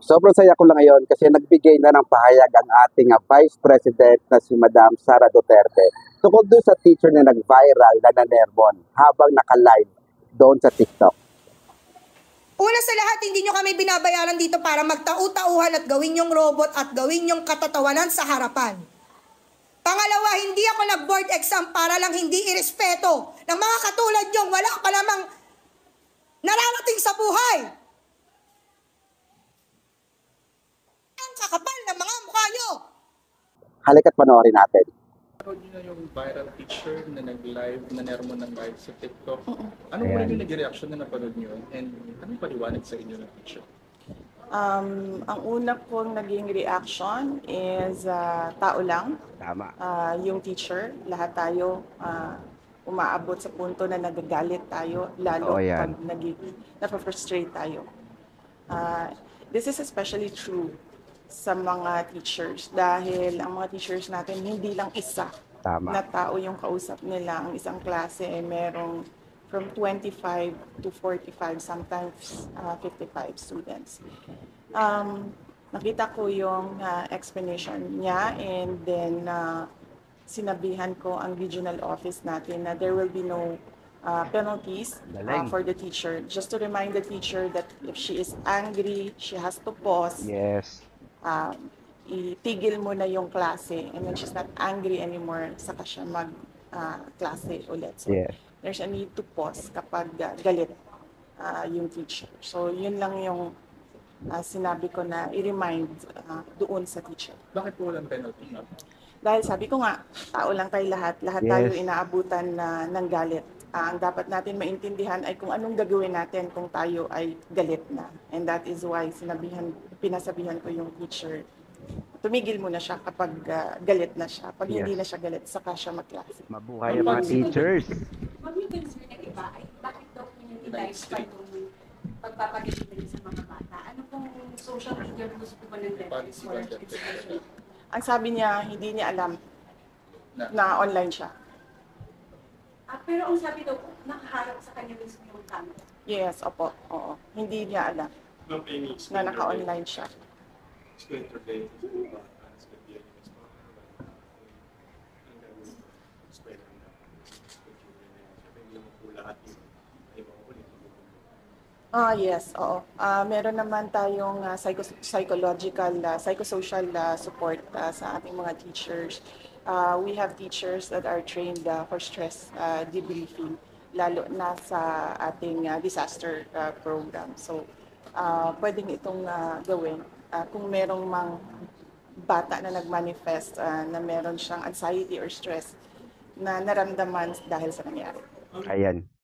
Sobrang saya ko lang ngayon kasi nagbigay na ng pahayag ang ating Vice President na si Madam Sara Duterte tungkol doon sa teacher na nag-viral na nanermon habang naka-live doon sa TikTok. Una sa lahat, hindi nyo kami binabayaran dito para magtau-tauhan at gawin yung robot at gawin yung katatawanan sa harapan. Pangalawa, hindi ako nag-board exam para lang hindi irespeto ng mga katulad nyong wala pa namang nararating sa buhay. Ang kakapal ng mga mukha nyo. Halika't panoorin natin. Napanood niyo na yung viral teacher na nag-live, na nermo ng live sa TikTok. Anong muna yung nag-reaction na napanood niyo? And anong paliwanag sa inyo ng teacher? Ang una kong naging reaction is tao lang. Tama. Yung teacher, lahat tayo umaabot sa punto na nagagalit tayo, lalo pag napafrustrate tayo. This is especially true sa mga teachers dahil ang mga teachers natin hindi lang isa na tao yung kausap nila. Ang isang klase ay merong from 25 to 45, sometimes 55 students. Nakita ko yung explanation niya and then sinabihan ko ang regional office natin na there will be no penalties for the teacher. Just to remind the teacher that if she is angry, she has to pause. Yes. Itigil mo na yung klase and when she's not angry anymore, saka siya mag-klase ulit. So, there's a need to pause kapag galit yung teacher. So, yun lang yung sinabi ko na i-remind doon sa teacher. Bakit po walang penalty? Dahil sabi ko nga, tao lang tayo lahat. Lahat tayo inaabutan ng galit. Ang dapat natin maintindihan ay kung anong gagawin natin kung tayo ay galit na. And that is why pinasabihan ko yung teacher, tumigil muna siya kapag galit na siya. Pag hindi na siya galit, saka siya mag-klase. Mabuhay ang mga teachers. Huwag yung concern ng iba ay bakit daw po yung i-live pa yung pagpapagalitan sa mga bata? Ano pong social media rules po ba ng Netflix for education? Ang sabi niya, hindi niya alam na online siya. Pero ang sabi daw, nakaharap sa kanya mismo yung camera. Yes, opo. Oo. Hindi niya alam na naka-online siya. Yes, oo. Meron naman tayong psychological, psychosocial support sa ating mga teachers. We have teachers that are trained for stress debriefing, lalo na sa ating disaster program. So, pwedeng itong gawin. Kung merong mang bata na nag-manifest na meron siyang anxiety or stress na naramdaman dahil sa nangyari. Ayan.